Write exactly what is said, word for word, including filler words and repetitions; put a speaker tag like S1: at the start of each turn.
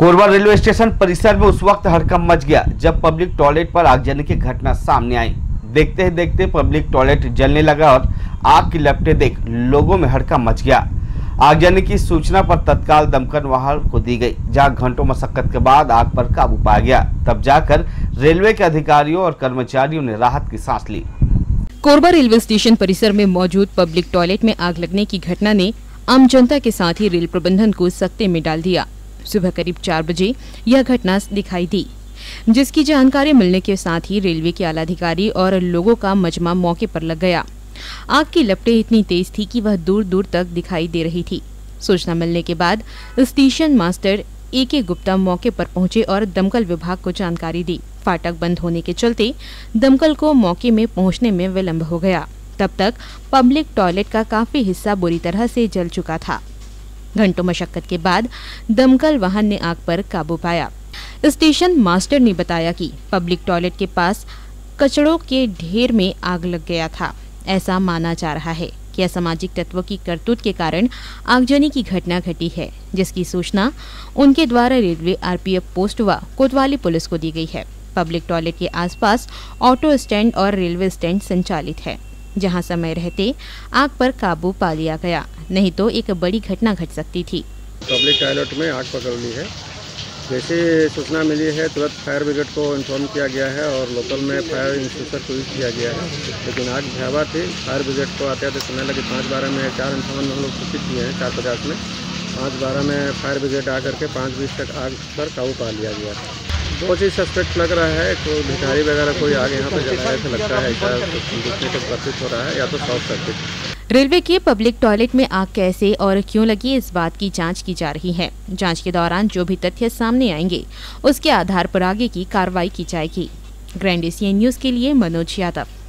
S1: Korba railway station परिसर में उस वक्त हड़कंप मच गया जब पब्लिक टॉयलेट पर आगजनी की घटना सामने आई। देखते ही देखते पब्लिक टॉयलेट जलने लगा और आग की लपटें देख लोगों में हड़कंप मच गया। आगजनी की सूचना पर तत्काल दमकल वाहन को दी गई, जहां घंटों मशक्कत के बाद आग पर काबू पाया गया। तब जाकर रेलवे के अधिकारियों और कर्मचारियों ने राहत की सांस ली।
S2: कोरबा रेलवे स्टेशन परिसर में मौजूद पब्लिक टॉयलेट में आग लगने की घटना ने आम जनता के साथ ही रेल प्रबंधन को सकते में डाल दिया। सुबह करीब चार बजे यह घटना दिखाई दी, जिसकी जानकारी मिलने के साथ ही रेलवे के आला अधिकारी और लोगों का मजमा मौके पर लग गया। आग की लपटें इतनी तेज थी कि वह दूर दूर तक दिखाई दे रही थी। सूचना मिलने के बाद स्टेशन मास्टर ए के गुप्ता मौके पर पहुंचे और दमकल विभाग को जानकारी दी। फाटक बंद होने के चलते दमकल को मौके में पहुंचने में विलंब हो गया। तब तक पब्लिक टॉयलेट का काफी हिस्सा बुरी तरह से जल चुका था। घंटों मशक्कत के बाद दमकल वाहन ने आग पर काबू पाया। स्टेशन मास्टर ने बताया कि पब्लिक टॉयलेट के पास कचड़ों के ढेर में आग लग गया था। ऐसा माना जा रहा है कि असामाजिक तत्वों की करतूत के कारण आगजनी की घटना घटी है, जिसकी सूचना उनके द्वारा रेलवे आरपीएफ पोस्ट व कोतवाली पुलिस को दी गई है। पब्लिक टॉयलेट के आसपास ऑटो स्टैंड और रेलवे स्टैंड संचालित है, जहां समय रहते आग पर काबू पा लिया गया, नहीं तो एक बड़ी घटना घट सकती थी।
S3: पब्लिक टॉयलेट में आग पकड़ ली है। जैसे सूचना मिली है तुरंत फायर ब्रिगेड को इन्फॉर्म किया गया है और लोकल में फायर इंस्टीट्यूट को यूज किया गया है, लेकिन आग भयावह थी। फायर ब्रिगेड को आते आते समय लगे पाँच बारह में चार इंसान हम लोग सूचित किए हैं, चार पचास में पाँच बारह में फायर ब्रिगेड आकर के पाँच बीस तक आग पर काबू पा लिया गया था। दो चीज़ सस्पेक्ट लग रहा है, कोई भिखारी वगैरह कोई आगे यहाँ पे जलाया ऐसा लगता है, ऐसा देखने को प्रतीत हो रहा है, या तो शॉर्ट सर्किट।
S2: रेलवे के पब्लिक टॉयलेट में आग कैसे और क्यों लगी, इस बात की जांच की जा रही है। जांच के दौरान जो भी तथ्य सामने आएंगे उसके आधार पर आगे की कार्रवाई की जाएगी। ग्रैंड एशियन न्यूज के लिए मनोज यादव।